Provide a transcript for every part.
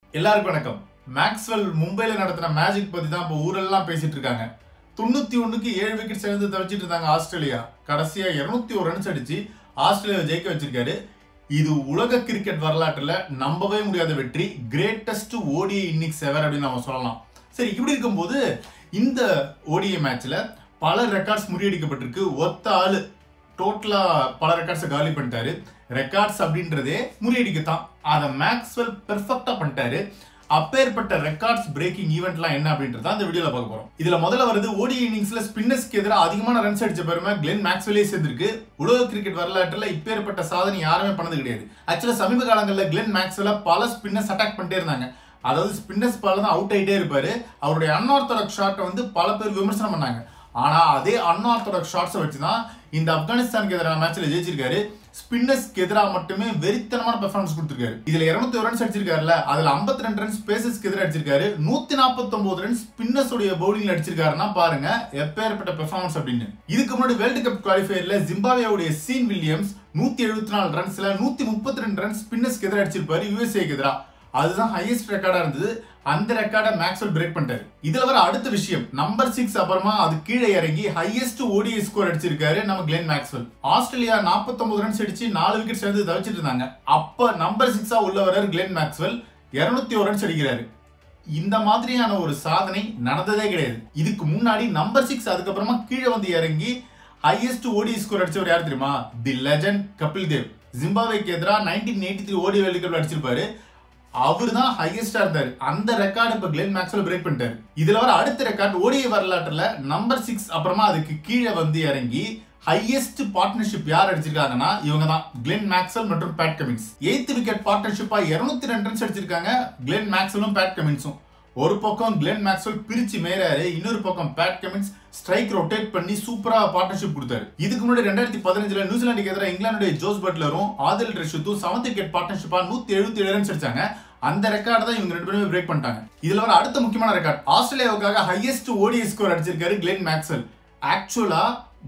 எல்லாருக்கும் வணக்கம். மேக்ஸ்வெல் மும்பைல நடத்தின மேஜிக் பத்தி தான் இப்போ ஊரெல்லாம் பேசிட்டு இருக்காங்க. 91க்கு 7 விக்கெட் சேர்ந்து தவிச்சிட்டு இருந்தாங்க ஆஸ்திரேலியா. கடைசியா 201 ரன்ஸ் அடிச்சு ஆஸ்திரேலியாவை ஜெயிக்க வச்சிருக்காரு. இது உலக கிரிக்கெட் வரலாற்றுல நம்பவே முடியாத வெற்றி. கிரேட்டஸ்ட் ஓடிஐ இன்னிங்ஸ் எவர் அப்படின்னு நம்ம சொல்லலாம். சரி, இப்படி இருக்கும்போது இந்த ஓடிஐ மேட்ச்ல பல ரெக்கார்ட்ஸ் முறியடிக்கப்பட்டிருக்கு. ஒத்த ஆளு டோட்டலா பல ரெக்கார்ட்ஸை காலி பண்ணிட்டாரு. ரெக்கார்ட்ஸ் அப்படின்றதே முறியடிக்கத்தான். அதை மேக்ஸ்வெல் பெர்ஃபெக்டா பண்ணிட்டாரு. அப்பேற்பட்ட ரெக்கார்ட்ஸ் பிரேக்கிங் ஈவெண்ட்லாம் என்ன அப்படின்றத இந்த வீடியோல பார்க்க போறோம். இதுல முதல்ல வருது ஓடிஐ இன்னிங்ஸ்ல ஸ்பின்னர்ஸ்க்கு எதிராக அதிகமான ரன்ஸ் அடிச்ச பெருமை கிளென் மேக்ஸ்வெல்லே சேர்ந்திருக்கு. உலக கிரிக்கெட் வரலாற்றுல இப்பேற்பட்ட சாதனை யாருமே பண்ணது கிடையாது. ஆக்சுவலா சமீப காலங்களில் கிளென் மேக்ஸ்வெல்ல பல ஸ்பின்னர்ஸ் அட்டாக் பண்ணிட்டே இருந்தாங்க. அதாவது ஸ்பின்னர்ஸ் பால தான் அவுட் ஆயிட்டே இருப்பாரு. அவருடைய அன்ஆர்த்தடாக்ஸ் ஷாட்டை வந்து பல பேர் விமர்சனம் பண்ணாங்க. ஆனா அதே அன்ஆர்த்தடாக்ஸ் ஷாட்ஸை வச்சுதான் இந்த ஆப்கானிஸ்தானுக்கு எதிரான மேட்ச்ல ஜெயிச்சிருக்காரு. ஸ்பின்னர்ஸ்க்கு எதிராக மட்டுமே வெறித்தனமான பெர்ஃபார்மன்ஸ் கொடுத்திருக்காரு. இதுல 201 ரன்ஸ் அடிச்சிருக்காருல, அதுல 52 ரன்ஸ் பேசர்ஸ்க்கு எதிராக அடிச்சிருக்காரு. 149 ரன்ஸ் ஸ்பின்னர்ஸ் உடைய பவுலிங்ல அடிச்சிருக்காருன்னா பாருங்க எப்பேற்பட்ட பெர்ஃபார்மன்ஸ் அப்படின்னு. இதுக்கு முன்னாடி வேர்ல்டு கப் குவாலிஃபயர்ல ஜிம்பாப்வேவுடைய சீன் வில்லியம்ஸ் 174 ரன்ஸ்ல 132 ரன்ஸ் ஸ்பின்னர்ஸ்க்கு எதிராக அடிச்சிருப்பாரு யுஎஸ்ஏக்கு எதிராக. அதுதான் ஹையஸ்ட் ரெக்கார்டா இருந்தது. அந்த ரெக்கார்டை மேக்ஸ்வெல் பிரேக் பண்ணிட்டாரு. இதுல வர அடுத்த விஷயம், நம்பர் 6 அப்புறமா அது கீழே இறங்கி ஹையஸ்ட் ஓடிஐ ஸ்கோர் அடிச்சிருக்காரு நம்ம கிளென் மேக்ஸ்வெல். ஆஸ்திரேலியா 49 ரன்ஸ் அடிச்சு 4 விக்கெட் சேர்ந்து தவிச்சிட்டு இருந்தாங்க. அப்ப நம்பர் 6 உள்ள வர்றாரு கிளென் மேக்ஸ்வெல். 201 ரன்ஸ் அடிக்கிறாரு. இந்த மாதிரியான ஒரு சாதனை நடந்ததே கிடையாது. இதுக்கு முன்னாடி நம்பர் 6 அதுக்கப்புறமா கீழே வந்து இறங்கி ஹையஸ்ட் ஓடிஐ ஸ்கோர் அடிச்சவர் யார் தெரியுமா? The legend Kapil Dev. ஜிம்பாப்வேக்கு எதிராக 1983 ஓடிஐ வேர்ல்டு கப்ல அடிச்சிருப்பாரு. அவர் தான் ஹையஸ்டா இருந்தாரு. அந்த ரெக்கார்டு இப்ப கிளென் மேக்ஸ்வெல் பிரேக் பண்ணிட்டாரு. இதுல வர அடுத்த ரெக்கார்ட் ஓடிஐ வரலாற்றுல நம்பர் 6 அப்புறமா அதுக்கு கீழே வந்து இறங்கி ஹையஸ்ட் பார்ட்னர்ஷிப் யார் அடிச்சிருக்காங்கன்னா இவங்க தான், கிளென் மேக்ஸ்வெல் மற்றும் பேட் கமின்ஸ். 8th விக்கெட் பார்ட்னர்ஷிப்பா 202 ரன்ஸ் அடிச்சிருக்காங்க கிளென் மேக்ஸ்வெலும் பேட் கமின்ஸும். ஒரு பக்கம் கிளென் மேக்ஸ்வெல் பிரிச்சு மேறாரு, இன்னொரு பக்கம் பேட் கமின்ஸ் ஸ்ட்ரைக் ரொட்டேட் பண்ணி சூப்பரா பார்ட்னர்ஷிப் கொடுத்தாரு. இதுக்கு முன்னாடி 2015ல நியூசிலாந்துக்கு எதிராக இங்கிலாந்துடைய ஜோஸ் பட்லரும் ஆதில் ரஷீதும் 7th விக்கெட் பார்ட்னர்ஷிப்பா 177 ரன்ஸ் அடிச்சாங்க. அந்த ரெக்கார்ட் தான் இவங்க 2 பேருமே பிரேக் பண்ணிட்டாங்க. இதுல வர அடுத்த முக்கியமான ரெக்கார்ட், ஆஸ்திரேலியாவுக்காக ஹையஸ்ட் ஓடிஐ ஸ்கோர் அடிச்சிருக்காரு கிளென் மேக்ஸ்வெல். ஆக்சுவலா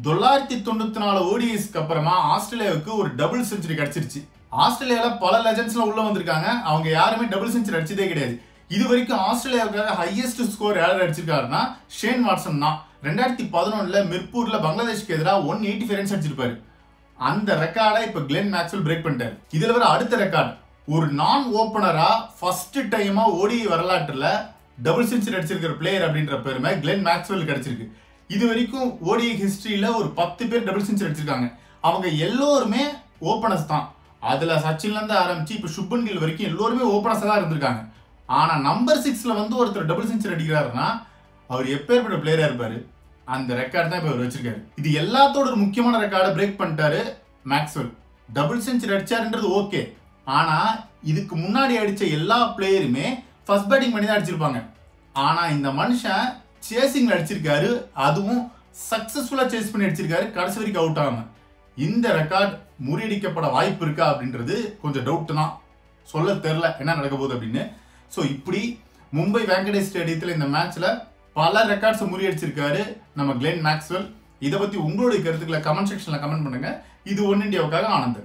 994 ஓடிஐஸ்க்கு அப்புறமா ஆஸ்திரேலியாவுக்கு ஒரு டபுள் செஞ்சுரி கிடைச்சிருச்சு. ஆஸ்திரேலியால பல லெஜண்ட்ஸ்லாம் உள்ள வந்திருக்காங்க. அவங்க யாருமே டபுள் செஞ்சுரி அடிச்சதே கிடையாது. இது வரைக்கும் ஆஸ்திரேலியாவுக்காக ஹையஸ்ட் ஸ்கோர் யார் அடிச்சிருக்காருன்னா ஷேன் வாட்சன் தான். 2011ல மிர்பூர்ல பங்களாதேஷ்க்கு எதிராக 185 ரன்ஸ் அடிச்சிருப்பாரு. அந்த ரெக்கார்டை இப்ப கிளென் மேக்ஸ்வெல் பிரேக் பண்ணிட்டாரு. இதுல வர அடுத்த ரெக்கார்ட், ஒரு நான் ஓபனரா ஃபர்ஸ்ட் டைமா ஓடிஐ வரலாற்றுல டபுள் செஞ்சுரி அடிச்சிருக்கிற பிளேயர் அப்படின்ற பெருமை கிளென் மேக்ஸ்வெல் கிடைச்சிருக்கு. இது வரைக்கும் ஓடிஐ ஹிஸ்டரியில ஒரு 10 பேர் டபுள் செஞ்சுரி அடிச்சிருக்காங்க. அவங்க எல்லோருமே ஓபனர்ஸ் தான். அதுல சச்சின்ல இருந்து ஆரம்பிச்சு இப்ப சுப்மன் கில் வரைக்கும் எல்லோருமே ஓபனர்ஸா தான் இருந்திருக்காங்க. ஆனா நம்பர் 6ல வந்து ஒருத்தர் டபுள் செஞ்சுரி அடிக்கிறாருன்னா அவர் எப்பேற்பட்ட பிளேயரா இருப்பாரு. அந்த ரெக்கார்ட் தான் இப்ப அவர் வச்சிருக்காரு. இது எல்லாத்தோட ஒரு முக்கியமான ரெக்கார்டை பிரேக் பண்ணிட்டாரு மேக்ஸ்வெல். டபுள் செஞ்சுரி அடிச்சாருன்றது ஓகே, ஆனா இதுக்கு முன்னாடி அடிச்ச எல்லா பிளேயருமே ஃபர்ஸ்ட் பேட்டிங் பண்ணி தான் அடிச்சிருப்பாங்க. ஆனா இந்த மனுஷன் சேசிங்ல அடிச்சிருக்காரு, அதுவும் சக்சஸ்ஃபுல்லா சேஸ் பண்ணி அடிச்சிருக்காரு, கடைசி வரைக்கும் அவுட் ஆகாம. இந்த ரெக்கார்ட் முறியடிக்கப்பட வாய்ப்பு இருக்கா அப்படின்றது கொஞ்சம் டவுட் தான். சொல்ல தெரியல என்ன நடக்க போகுது அப்படின்னு. ஸோ இப்படி மும்பை வாங்கடே ஸ்டேடியத்தில் இந்த மேட்ச்ல பல ரெக்கார்ட்ஸ் முறியடிச்சிருக்காரு நம்ம கிளென் மேக்ஸ்வெல். இதை பத்தி உங்களுடைய கருத்துக்களை கமெண்ட் செக்ஷன்ல கமெண்ட் பண்ணுங்க. இது ஒன் இண்டியாவுக்காக ஆனந்த்.